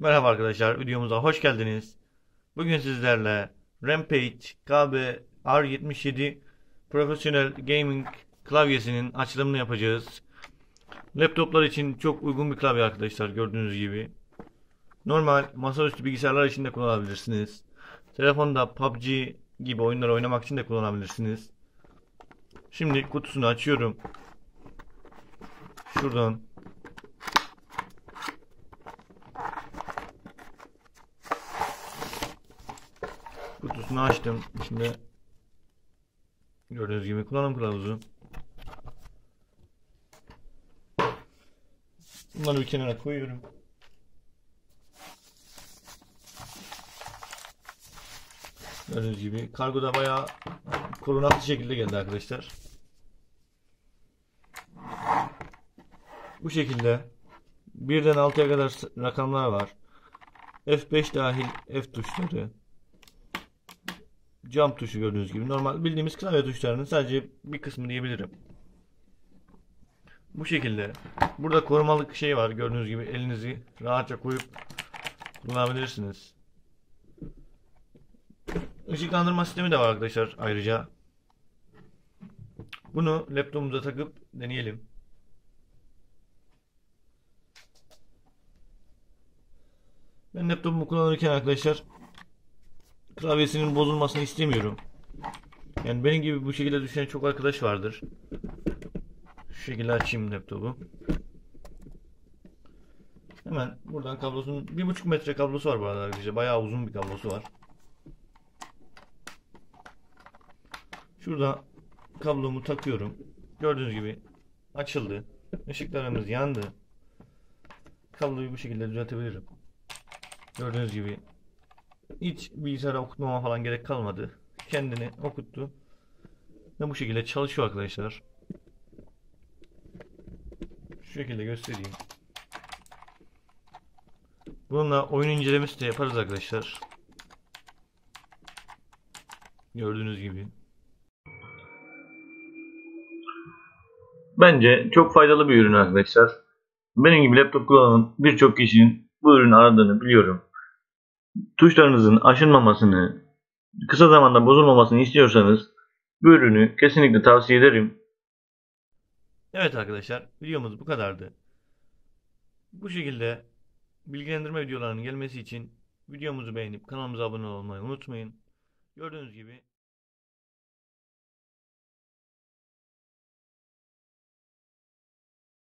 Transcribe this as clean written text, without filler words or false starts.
Merhaba arkadaşlar, videomuza hoş geldiniz. Bugün sizlerle Rampage KB R77 Professional Gaming klavyesinin açılımını yapacağız. Laptoplar için çok uygun bir klavye arkadaşlar, gördüğünüz gibi. Normal masaüstü bilgisayarlar için de kullanabilirsiniz. Telefonda PUBG gibi oyunlar oynamak için de kullanabilirsiniz. Şimdi kutusunu açıyorum. Şuradan kutusunu açtım. İçinde gördüğünüz gibi kullanım kılavuzu. Bunları bir kenara koyuyorum. Gördüğünüz gibi kargoda bayağı korunaklı şekilde geldi arkadaşlar. Bu şekilde 1'den 6'ya kadar rakamlar var. F5 dahil F tuşları. Jump tuşu gördüğünüz gibi. Normal bildiğimiz klavye tuşlarının sadece bir kısmı diyebilirim. Bu şekilde. Burada korumalık şey var. Gördüğünüz gibi elinizi rahatça koyup kullanabilirsiniz. Işıklandırma sistemi de var arkadaşlar ayrıca. Bunu laptopumuza takıp deneyelim. Ben laptopumu kullanırken arkadaşlar klavyesinin bozulmasını istemiyorum. Yani benim gibi bu şekilde düşünen çok arkadaş vardır. Şu şekilde açayım laptopu. Hemen buradan kablosunun 1,5 metre kablosu var bu arada arkadaşlar. Bayağı uzun bir kablosu var. Şurada kablomu takıyorum. Gördüğünüz gibi açıldı. Işıklarımız yandı. Kabloyu bu şekilde düzeltebilirim. Gördüğünüz gibi hiç bilgisayara okutmama falan gerek kalmadı. Kendini okuttu. Ve bu şekilde çalışıyor arkadaşlar. Şu şekilde göstereyim. Bununla oyun incelemesi de yaparız arkadaşlar. Gördüğünüz gibi. Bence çok faydalı bir ürün arkadaşlar. Benim gibi laptop kullanan birçok kişinin bu ürünü aradığını biliyorum. Tuşlarınızın aşınmamasını, kısa zamanda bozulmamasını istiyorsanız bu ürünü kesinlikle tavsiye ederim. Evet arkadaşlar, videomuz bu kadardı. Bu şekilde bilgilendirme videolarının gelmesi için videomuzu beğenip kanalımıza abone olmayı unutmayın. Gördüğünüz gibi